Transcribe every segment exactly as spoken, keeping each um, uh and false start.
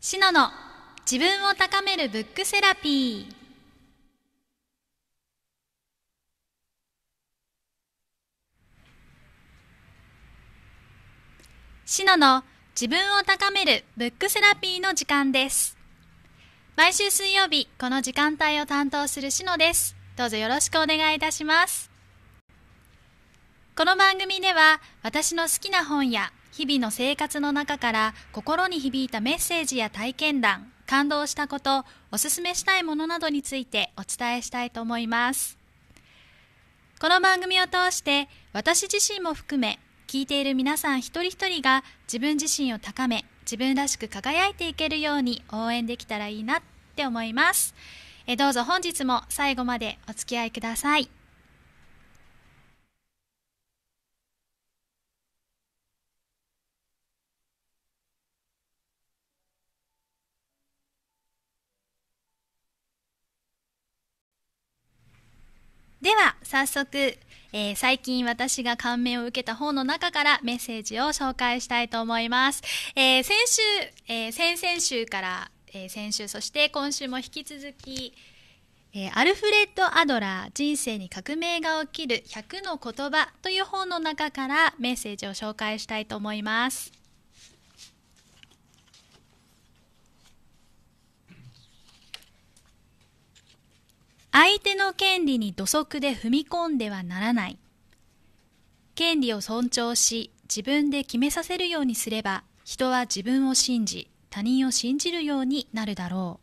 シノの自分を高めるブックセラピー。シノの自分を高めるブックセラピーの時間です。毎週水曜日、この時間帯を担当するシノです。どうぞよろしくお願いいたします。この番組では、私の好きな本や日々の生活の中から心に響いたメッセージや体験談、感動したこと、おすすめしたいものなどについてお伝えしたいと思います。この番組を通して私自身も含め聞いている皆さん一人一人が自分自身を高め、自分らしく輝いていけるように応援できたらいいなって思います。えどうぞ本日も最後までお付き合いください。では早速、えー、最近私が感銘を受けた本の中からメッセージを紹介したいと思います。えー、先週、えー、先々週から、えー、先週そして今週も引き続き、えー、アルフレッド・アドラー人生に革命が起きるひゃくの言葉という本の中からメッセージを紹介したいと思います。相手の権利に土足で踏み込んではならない。権利を尊重し、自分で決めさせるようにすれば、人は自分を信じ、他人を信じるようになるだろ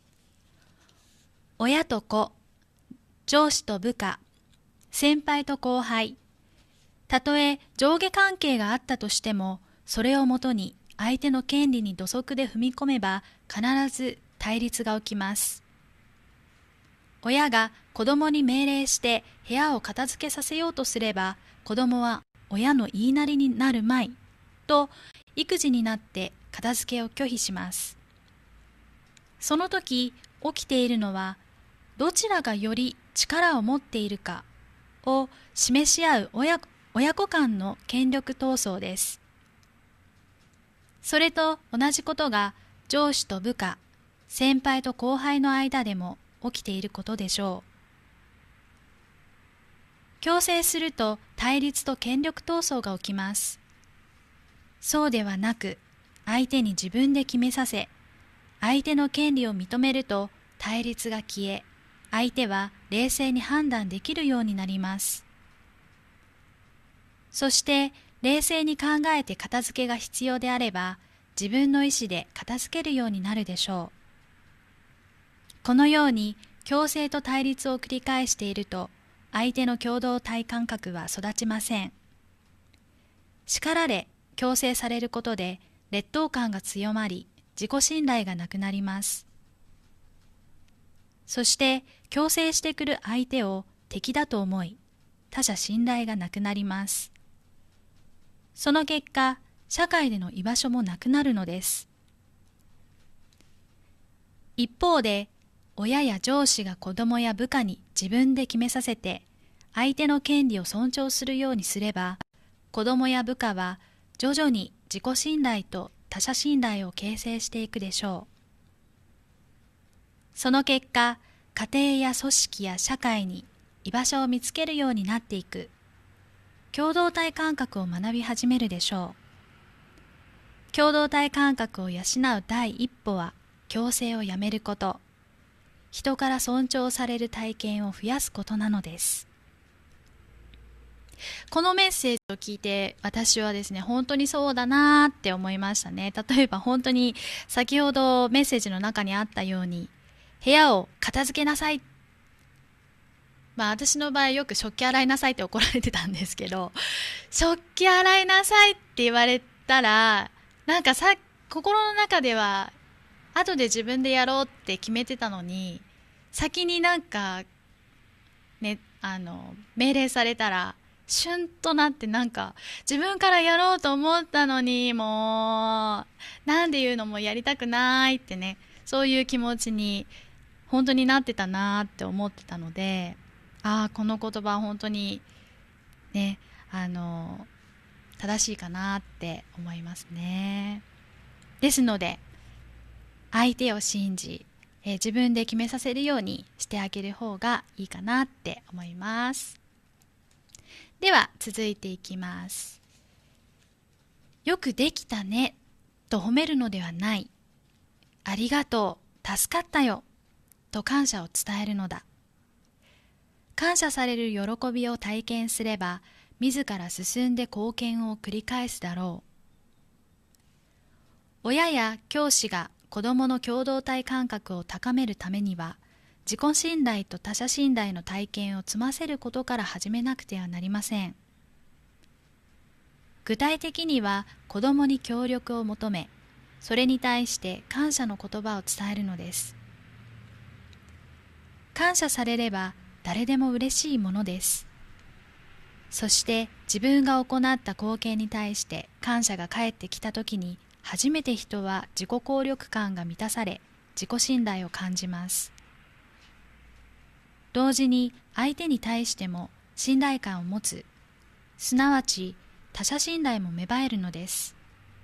う。親と子、上司と部下、先輩と後輩。たとえ上下関係があったとしても、それをもとに相手の権利に土足で踏み込めば、必ず対立が起きます。親が子供に命令して部屋を片付けさせようとすれば、子供は親の言いなりになるまいと育児になって片付けを拒否します。その時起きているのは、どちらがより力を持っているかを示し合う親、親子間の権力闘争です。それと同じことが上司と部下、先輩と後輩の間でも起きていることでしょう。強制すると対立と権力闘争が起きます。そうではなく、相手に自分で決めさせ、相手の権利を認めると対立が消え、相手は冷静に判断できるようになります。そして冷静に考えて片付けが必要であれば、自分の意思で片付けるようになるでしょう。このように強制と対立を繰り返していると、相手の共同体感覚は育ちません。叱られ、強制されることで劣等感が強まり、自己信頼がなくなります。そして強制してくる相手を敵だと思い、他者信頼がなくなります。その結果、社会での居場所もなくなるのです。一方で、親や上司が子供や部下に自分で決めさせて、相手の権利を尊重するようにすれば、子供や部下は徐々に自己信頼と他者信頼を形成していくでしょう。その結果、家庭や組織や社会に居場所を見つけるようになっていく、共同体感覚を学び始めるでしょう。共同体感覚を養う第一歩は、強制をやめること。人から尊重される体験を増やすことなのです。このメッセージを聞いて、私はですね、本当にそうだなーって思いましたね。例えば本当に先ほどメッセージの中にあったように、部屋を片付けなさい。まあ私の場合よく食器洗いなさいって怒られてたんですけど、食器洗いなさいって言われたら、なんかさ、心の中では、後で自分でやろうって決めてたのに、先になんかね、あの命令されたらシュンとなって、なんか自分からやろうと思ったのに、もうなんで言うのもやりたくないってね、そういう気持ちに本当になってたなって思ってたので、ああこの言葉は本当にね、あの正しいかなって思いますね。ですので相手を信じ、えー自分で決めさせるようにしてあげる方がいいかなって思います。では続いていきます。よくできたねと褒めるのではない。ありがとう、助かったよと感謝を伝えるのだ。感謝される喜びを体験すれば、自ら進んで貢献を繰り返すだろう。親や教師が子どもの共同体感覚を高めるためには、自己信頼と他者信頼の体験を積ませることから始めなくてはなりません。具体的には、子どもに協力を求め、それに対して感謝の言葉を伝えるのです。感謝されれば誰でも嬉しいものです。そして自分が行った貢献に対して感謝が返ってきたときに、初めて人は自己効力感が満たされ、自己信頼を感じます。同時に相手に対しても信頼感を持つ、すなわち他者信頼も芽生えるのです。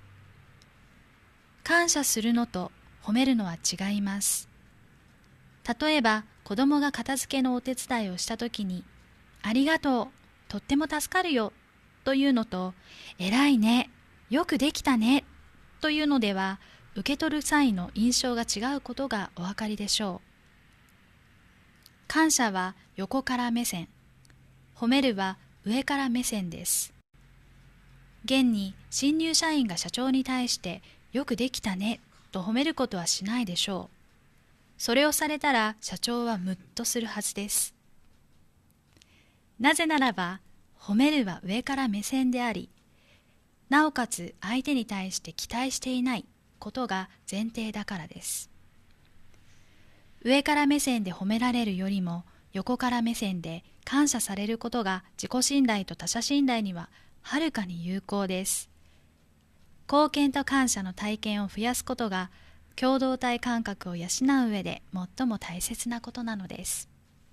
感謝するのと褒めるのは違います。例えば子供が片付けのお手伝いをしたときに、ありがとう、とっても助かるよというのと、偉いね、よくできたねというのでは、受け取る際の印象が違うことがお分かりでしょう。感謝は横から目線、褒めるは上から目線です。現に新入社員が社長に対してよくできたねと褒めることはしないでしょう。それをされたら社長はムッとするはずです。なぜならば、褒めるは上から目線であり、なおかつ相手に対して期待していないことが前提だからです。上から目線で褒められるよりも、横から目線で感謝されることが自己信頼と他者信頼にははるかに有効です。貢献と感謝の体験を増やすことが、共同体感覚を養う上で最も大切なことなのです。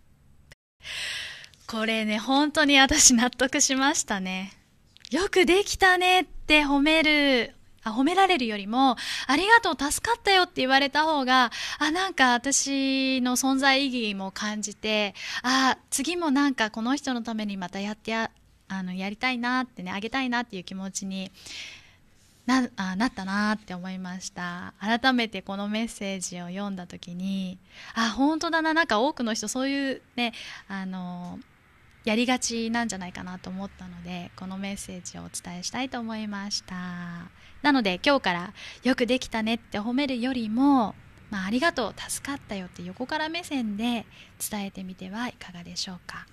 これね、本当に私納得しましたね。よくできたねって褒める、あ、褒められるよりも、ありがとう、助かったよって言われた方が、あ、なんか私の存在意義も感じて、あ、次もなんかこの人のためにまたやってや、あの、やりたいなってね、あげたいなっていう気持ちにな、あ、なったなって思いました。改めてこのメッセージを読んだ時に、あ、本当だな、なんか多くの人そういうね、あの、やりがちなんじゃないかなと思ったので、このメッセージをお伝えしたいと思いました。なので今日からよくできたねって褒めるよりも、まあ、ありがとう、助かったよって横から目線で伝えてみてはいかがでしょうか。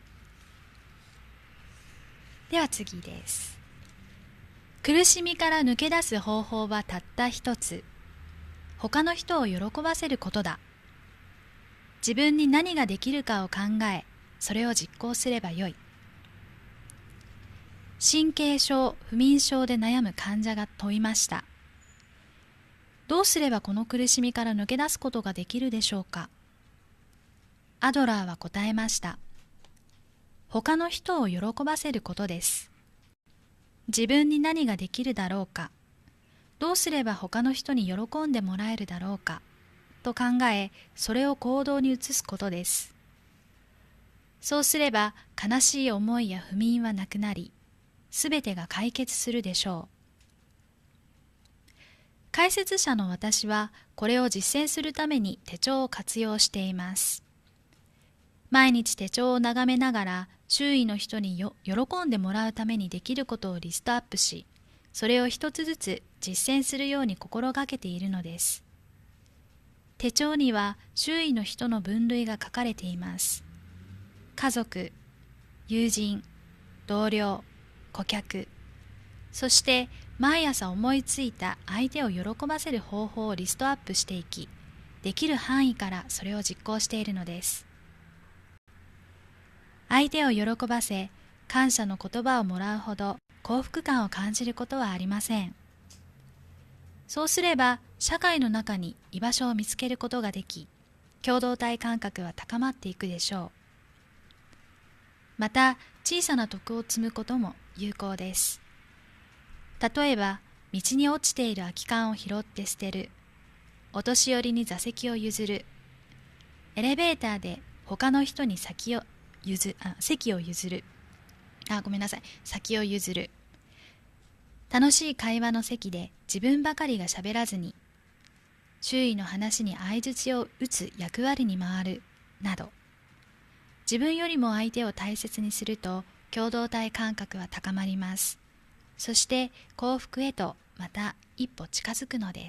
では次です。苦しみから抜け出す方法はたった一つ。他の人を喜ばせることだ。自分に何ができるかを考え、それを実行すればよい。神経症、不眠症で悩む患者が問いました。どうすればこの苦しみから抜け出すことができるでしょうか。アドラーは答えました。他の人を喜ばせることです。自分に何ができるだろうか、どうすれば他の人に喜んでもらえるだろうかと考え、それを行動に移すことです。そうすれば悲しい思いや不眠はなくなり、すべてが解決するでしょう。解説者の私はこれを実践するために手帳を活用しています。毎日手帳を眺めながら周囲の人によ喜んでもらうためにできることをリストアップし、それを一つずつ実践するように心がけているのです。手帳には周囲の人の分類が書かれています。家族、友人、同僚、顧客、そして毎朝思いついた相手を喜ばせる方法をリストアップしていき、できる範囲からそれを実行しているのです。相手を喜ばせ、感謝の言葉をもらうほど幸福感を感じることはありません。そうすれば社会の中に居場所を見つけることができ、共同体感覚は高まっていくでしょう。また小さな徳を積むことも有効です。例えば道に落ちている空き缶を拾って捨てる、 お年寄りに座席を譲る。エレベーターで他の人に先を譲あ席を譲る。あ、ごめんなさい。先を譲る。楽しい会話の席で自分ばかりが喋らずに、周囲の話に相槌を打つ役割に回るなど、自分よりも相手を大切にすると共同体感覚は高まります。そして幸福へとまた一歩近づくのです。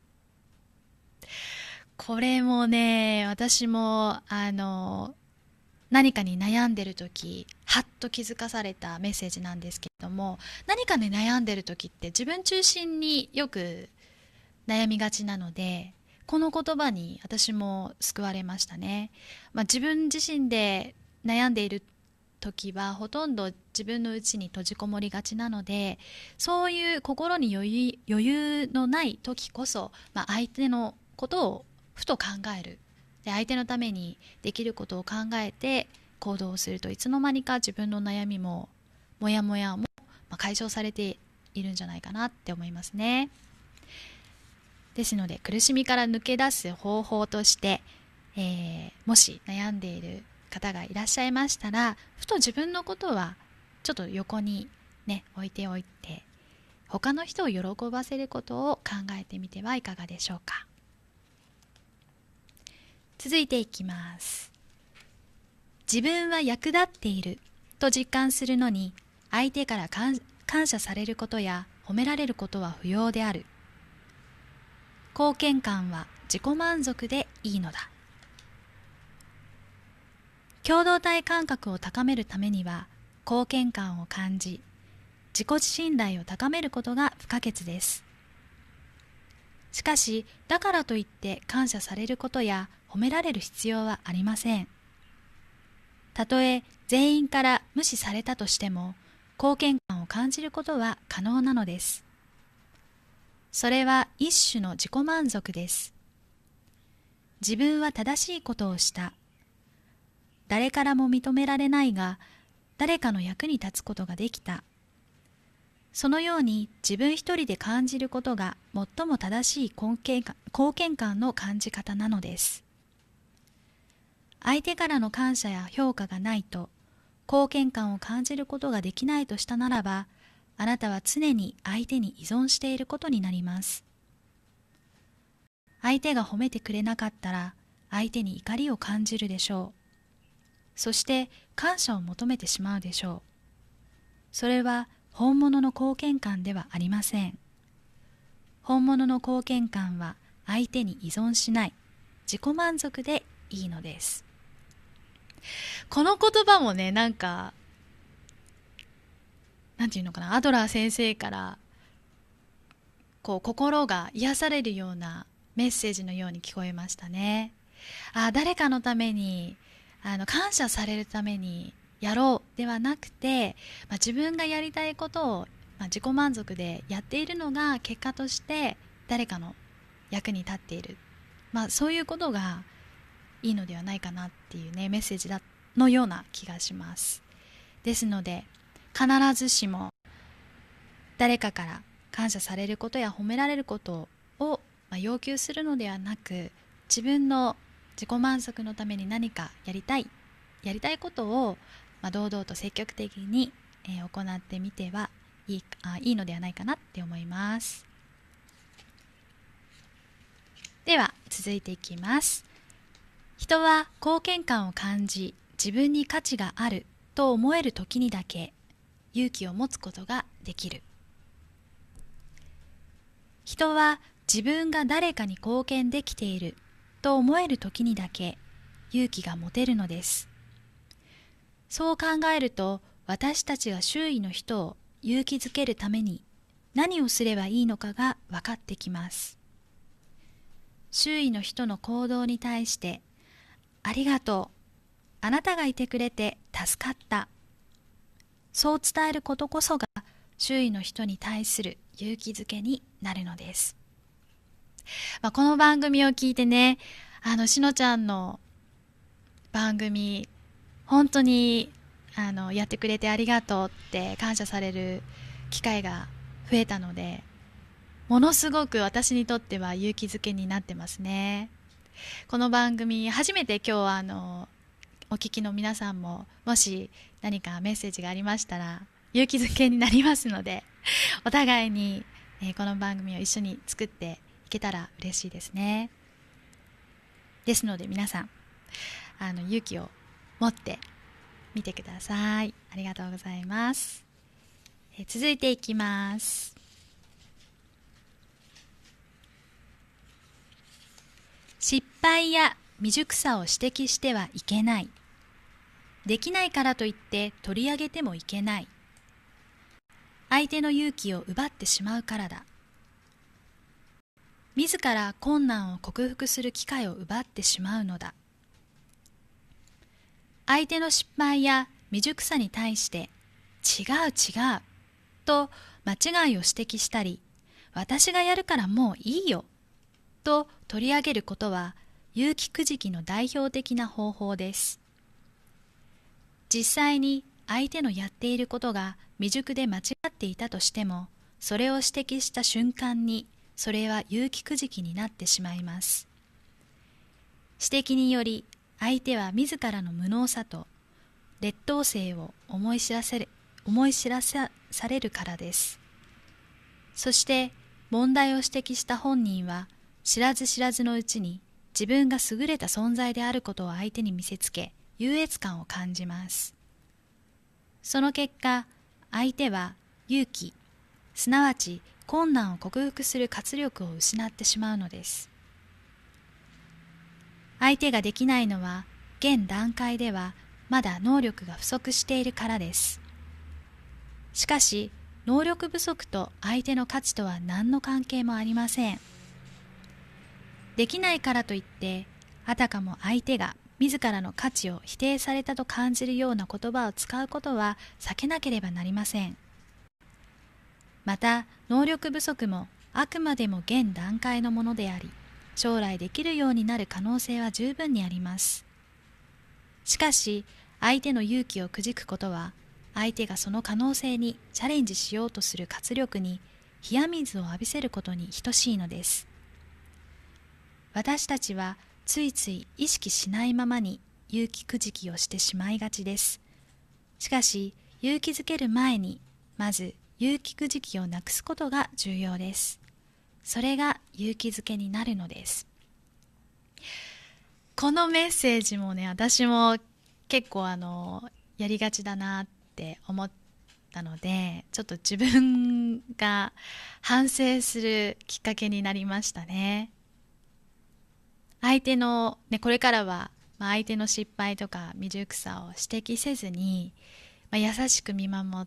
これもね、私もあの何かに悩んでる時、はっと気づかされたメッセージなんですけれども、何かに悩んでる時って自分中心によく悩みがちなので、この言葉に私も救われましたね。まあ、自分自身で悩んでいる時はほとんど自分の内に閉じこもりがちなので、そういう心に余裕、余裕のない時こそ、まあ、相手のことをふと考える。で、相手のためにできることを考えて行動をすると、いつの間にか自分の悩みもモヤモヤも解消されているんじゃないかなって思いますね。ですので、苦しみから抜け出す方法として、えー、もし悩んでいる方がいらっしゃいましたら、ふと自分のことはちょっと横にね置いておいて、他の人を喜ばせることを考えてみてはいかがでしょうか。続いていきます。自分は役立っていると実感するのに、相手から感謝されることや褒められることは不要である。貢献感は自己満足でいいのだ。共同体感覚を高めるためには、貢献感を感じ、自己信頼を高めることが不可欠です。しかし、だからといって感謝されることや褒められる必要はありません。たとえ全員から無視されたとしても、貢献感を感じることは可能なのです。それは一種の自己満足です。自分は正しいことをした。誰からも認められないが、誰かの役に立つことができた。そのように自分一人で感じることが最も正しい貢献感、貢献感の感じ方なのです。相手からの感謝や評価がないと、貢献感を感じることができないとしたならば、あなたは常に相手に依存していることになります。相手が褒めてくれなかったら、相手に怒りを感じるでしょう。そして感謝を求めてしまうでしょう。それは本物の貢献感ではありません。本物の貢献感は相手に依存しない、自己満足でいいのです。この言葉もね、なんか、なんていうのかな、アドラー先生からこう心が癒されるようなメッセージのように聞こえましたね。あ、誰かのためにあの感謝されるためにやろうではなくて、まあ、自分がやりたいことを、まあ、自己満足でやっているのが結果として誰かの役に立っている、まあ、そういうことがいいのではないかなっていうねメッセージだのような気がします。ですので必ずしも誰かから感謝されることや褒められることを、まあ、要求するのではなく、自分の自己満足のために何かやりたいやりたいことを、まあ、堂々と積極的に、えー、行ってみてはいい、あ、いいのではないかなって思います。では続いていきます。人は貢献感を感じ、自分に価値があると思える時にだけ勇気を持つことができる。人は自分が誰かに貢献できていると思える時にだけ勇気が持てるのです。そう考えると、私たちが周囲の人を勇気づけるために何をすればいいのかが分かってきます。周囲の人の行動に対して、ありがとう、あなたがいてくれて助かった、そう伝えることこそが周囲の人に対する勇気づけになるのです。まあ、この番組を聞いてね、あのしのちゃんの番組本当にあのやってくれてありがとうって感謝される機会が増えたので、 ものすごく私にとっては勇気づけになってますね。この番組初めて今日はあのお聞きの皆さんももし何かメッセージがありましたら勇気づけになりますので、お互いに、えー、この番組を一緒に作っていけたら嬉しいですね。ですので皆さんあの勇気を持ってみてください。ありがとうございます。えー、続いていきます。失敗や未熟さを指摘してはいけない。できないからといって取り上げてもいけない。相手の勇気を奪ってしまうからだ。自ら困難を克服する機会を奪ってしまうのだ。相手の失敗や未熟さに対して違う違うと間違いを指摘したり、私がやるからもういいよと取り上げることは勇気くじきの代表的な方法です。実際に相手のやっていることが未熟で間違っていたとしても、それを指摘した瞬間にそれは勇気くじきになってしまいます。指摘により相手は自らの無能さと劣等生を思い知らせる、思い知らされるからです。そして問題を指摘した本人は知らず知らずのうちに自分が優れた存在であることを相手に見せつけ、優越感を感じます。その結果、相手は勇気、すなわち困難を克服する活力を失ってしまうのです。相手ができないのは、現段階ではまだ能力が不足しているからです。しかし、能力不足と相手の価値とは何の関係もありません。できないからといって、あたかも相手が自らの価値を否定されたと感じるような言葉を使うことは避けなければなりません。また、能力不足もあくまでも現段階のものであり、将来できるようになる可能性は十分にあります。しかし、相手の勇気をくじくことは、相手がその可能性にチャレンジしようとする活力に冷や水を浴びせることに等しいのです。私たちはついつい意識しないままに勇気くじきをしてしまいがちです。しかし、勇気づける前に、まず勇気くじきをなくすことが重要です。それが勇気づけになるのです。このメッセージもね、私も結構あの、やりがちだなって思ったので、ちょっと自分が反省するきっかけになりましたね。相手の、ね、これからは、まあ、相手の失敗とか未熟さを指摘せずに、まあ、優しく見守って、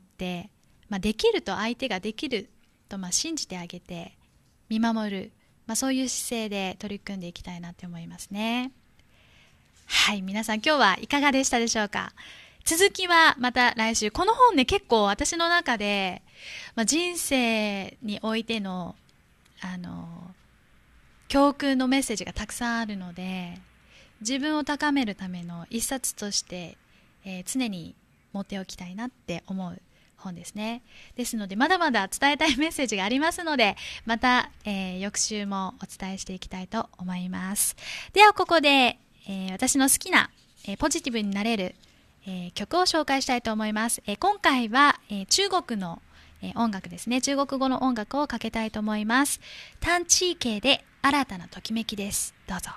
まあ、できると相手ができるとまあ信じてあげて見守る、まあ、そういう姿勢で取り組んでいきたいなって思いますね。はい、皆さん今日はいかがでしたでしょうか。続きはまた来週。この本ね、結構私の中で、まあ、人生においてのあの教訓のメッセージがたくさんあるので、自分を高めるための一冊として、えー、常に持っておきたいなって思う本ですね。ですので、まだまだ伝えたいメッセージがありますので、また、えー、翌週もお伝えしていきたいと思います。ではここで、えー、私の好きな、えー、ポジティブになれる、えー、曲を紹介したいと思います。えー、今回は、えー、中国の、えー、音楽ですね。中国語の音楽をかけたいと思います。タンチーケイで新たなときめきです。どうぞ。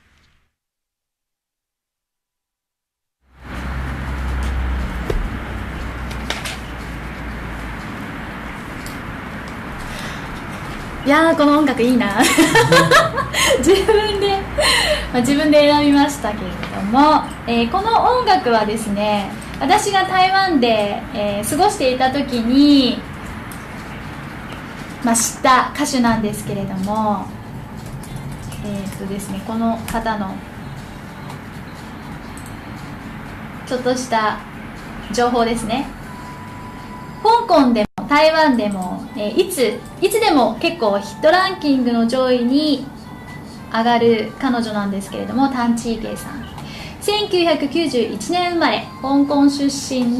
いやー、この音楽いいな自分で、まあ、自分で選びましたけれども、えー、この音楽はですね、私が台湾で、えー、過ごしていた時に、まあ、知った歌手なんですけれども、えーっとですね、この方のちょっとした情報ですね。香港でも台湾でも、えー、いついつでも結構ヒットランキングの上位に上がる彼女なんですけれども、タン・チーケイさん、せんきゅうひゃくきゅうじゅういちねん生まれ、香港出身の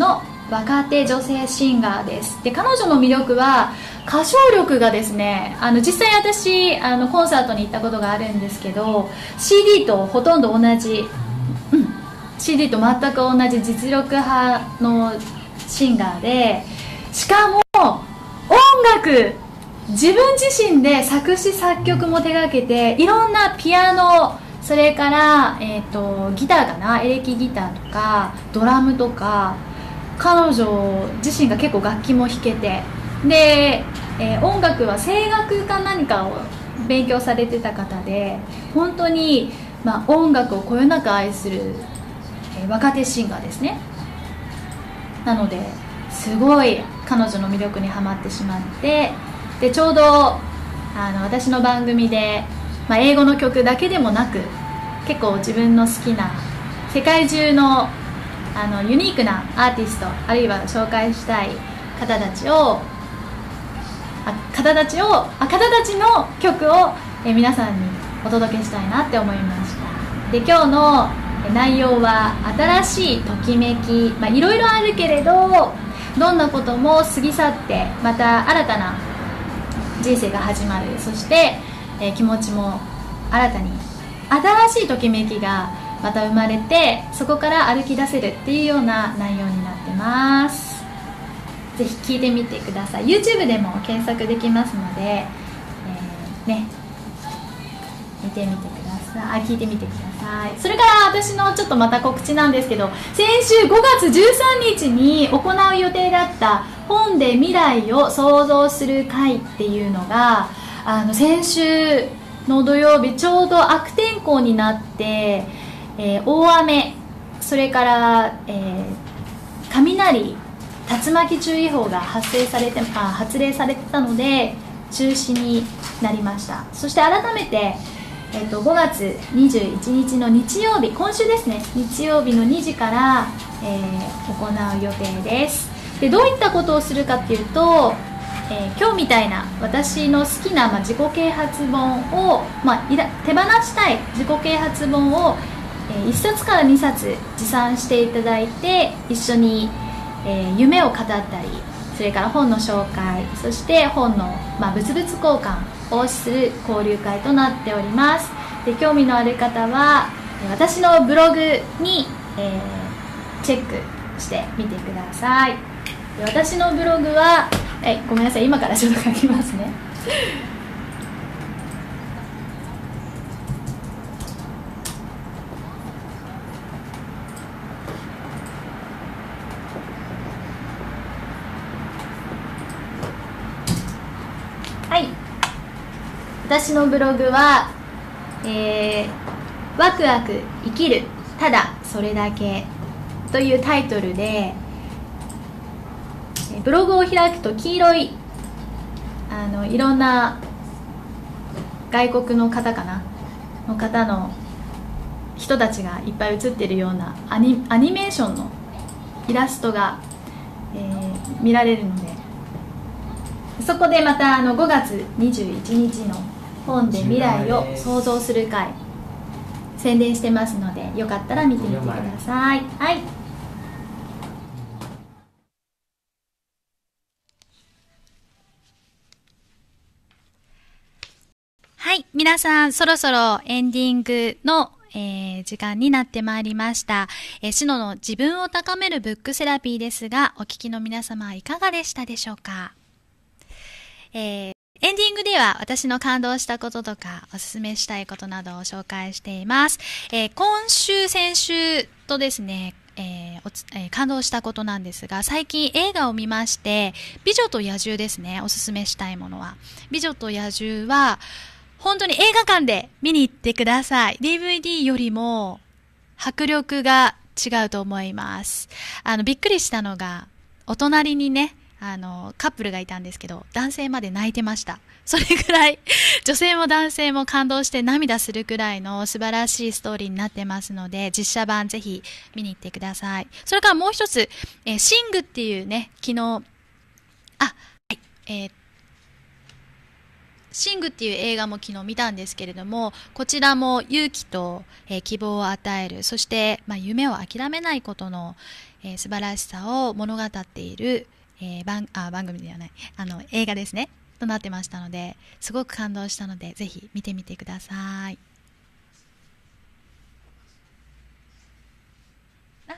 若手女性シンガーです。で、彼女の魅力は歌唱力がですね、あの実際私あのコンサートに行ったことがあるんですけど、 シーディー とほとんど同じ、うん、シーディー と全く同じ実力派のシンガーで、しかも音楽自分自身で作詞作曲も手掛けて、いろんなピアノ、それから、えーと、ギターかな、エレキギターとかドラムとか、彼女自身が結構楽器も弾けて、で、えー、音楽は声楽か何かを勉強されてた方で、本当に、まあ、音楽をこよなく愛する、えー、若手シンガーですね。なのですごい彼女の魅力にはまってしまって、でちょうどあの私の番組で、まあ、英語の曲だけでもなく、結構自分の好きな世界中のあのユニークなアーティスト、あるいは紹介したい方たちをあ方たちをあ方たちの曲をえ皆さんにお届けしたいなって思いました。で、今日の内容は新しいときめき、まあいろいろあるけれど、どんなことも過ぎ去ってまた新たな人生が始まる、そして、えー、気持ちも新たに新しいときめきがまた生まれて、そこから歩き出せるっていうような内容になってます。ぜひ聞いてみてください。 YouTube でも検索できますので、えー、ね見てみてください。あ聞いてみてください。それから私のちょっとまた告知なんですけど、先週ごがつじゅうさんにちに行う予定だった本で未来を創造する会っていうのが、あの先週の土曜日ちょうど悪天候になって、えー、大雨、それから、えー、雷、竜巻注意報が発生されてあ発令されてたので中止になりました。そして改めて、えー、とごがつにじゅういちにちの日曜日、今週ですね、日曜日のにじから、えー、行う予定です。で、どういったことをするかっていうと、えー、今日みたいな私の好きな、まあ、自己啓発本を、まあ、いら手放したい自己啓発本を、えー、いっさつからにさつ持参していただいて、一緒に、えー、夢を語ったり、それから本の紹介、そして本の、まあ、物々交換をする交流会となっております。で、興味のある方は私のブログに、えー、チェックしてみてください。で、私のブログはえごめんなさい、今からちょっと書きますね。はい、私のブログは、えー、ワクワク生きる、ただそれだけというタイトルで、ブログを開くと黄色いあのいろんな外国の方かなの方の人たちがいっぱい写ってるようなア ニ, アニメーションのイラストが、えー、見られるので、そこでまたあのごがつにじゅういちにちの本で未来を創造する会宣伝してますので、よかったら見てみてください。はい、はい、皆さんそろそろエンディングの、えー、時間になってまいりました。えー、シノの自分を高めるブックセラピーですが、お聞きの皆様いかがでしたでしょうか。えー、エンディングでは私の感動したこととかおすすめしたいことなどを紹介しています。えー、今週先週とですね、えーおつえー、感動したことなんですが、最近映画を見まして、美女と野獣ですね。おすすめしたいものは美女と野獣は本当に映画館で見に行ってください。 ディーブイディー よりも迫力が違うと思います。あのびっくりしたのが、お隣にね、あのカップルがいたんですけど、男性まで泣いてました。それくらい女性も男性も感動して涙するくらいの素晴らしいストーリーになってますので、実写版ぜひ見に行ってください。それからもう一つ、えー、シングっていうね、昨日あ、はい、えーシングっていう映画も昨日見たんですけれども、こちらも勇気と、えー希望を与える、そして、まあ、夢を諦めないことの、えー素晴らしさを物語っている、えー番あ番組ではないあの映画ですねとなってましたので、すごく感動したのでぜひ見てみてください。あ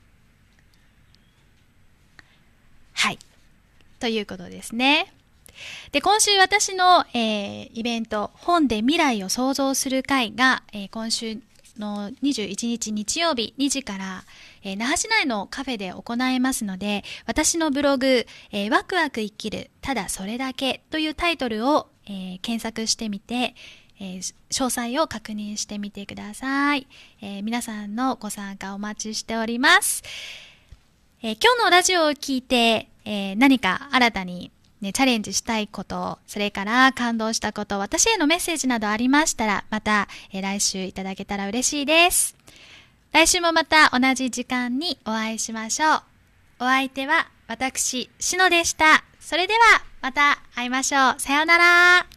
はいということですね。で、今週私の、えーイベント、本で未来を創造する会が、えー今週のにじゅういちにち日曜日にじから、えー那覇市内のカフェで行いますので、私のブログ、えーワクワク生きる、ただそれだけというタイトルを、えー検索してみて、えー詳細を確認してみてください。えー皆さんのご参加お待ちしております。えー今日のラジオを聞いて、えー何か新たに、ね、チャレンジしたいこと、それから感動したこと、私へのメッセージなどありましたら、また、えー来週いただけたら嬉しいです。来週もまた同じ時間にお会いしましょう。お相手は私、しのでした。それではまた会いましょう。さようなら。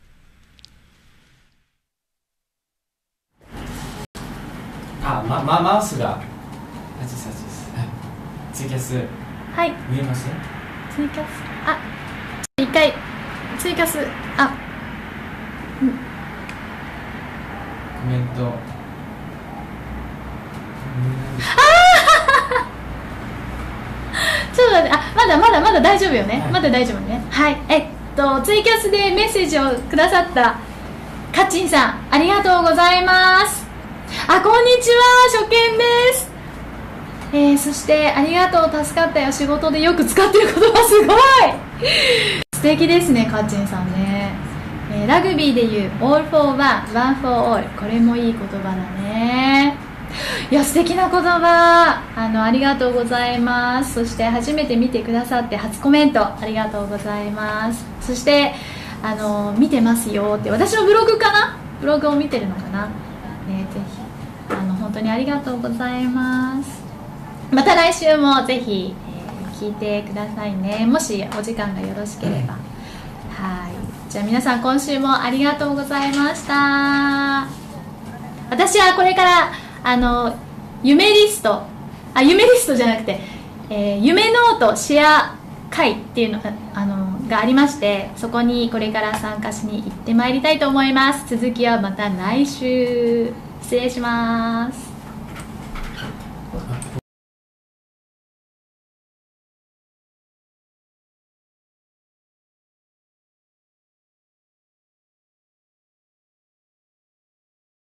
あ、ま、ま、マウスがあちさちです。はい。ツイキャスはい、 見えます？ ツイキャス、あ、一回、ツイキャス、あ、 コメント。 ちょっと待って、あ、まだまだまだ大丈夫よね。 はいまだ大丈夫ね。はい。えっと、ツイキャスでメッセージをくださったカッチンさん、ありがとうございます。あ、こんにちは、初見です。えー、そしてありがとう、助かったよ、仕事でよく使ってる言葉すごい素敵ですね、カッチンさんね。えーラグビーでいう All for One, One for All、 これもいい言葉だね。いや、素敵な言葉、あのありがとうございます。そして初めて見てくださって初コメントありがとうございます。そしてあの見てますよって、私のブログかな、ブログを見てるのかな、ね、ぜひあの本当にありがとうございます。また来週もぜひ、えー聞いてくださいね、もしお時間がよろしければ。はい、じゃあ皆さん今週もありがとうございました。私はこれからあの夢リスト、あ、夢リストじゃなくて、えー夢ノートシェア会っていうのがあのがありまして、そこにこれから参加しに行ってまいりたいと思います。続きはまた来週。失礼します。